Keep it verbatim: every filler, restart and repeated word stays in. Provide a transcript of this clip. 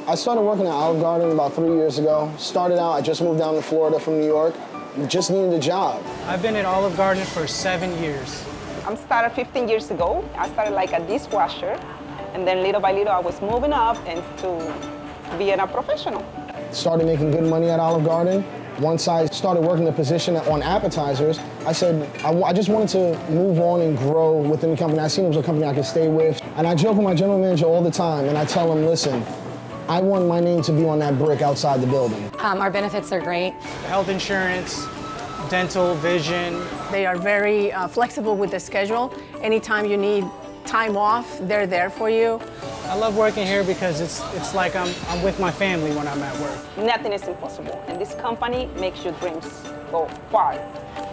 I started working at Olive Garden about three years ago. Started out, I just moved down to Florida from New York. Just needed a job. I've been at Olive Garden for seven years. I started fifteen years ago. I started like a dishwasher, and then little by little I was moving up into being a professional. Started making good money at Olive Garden. Once I started working the position on appetizers, I said I, I just wanted to move on and grow within the company. I seen it was a company I could stay with. And I joke with my general manager all the time, and I tell him, listen, I want my name to be on that brick outside the building. Um, our benefits are great. Health insurance, dental, vision. They are very uh, flexible with the schedule. Anytime you need time off, they're there for you. I love working here because it's, it's like I'm, I'm with my family when I'm at work. Nothing is impossible, and this company makes your dreams go far.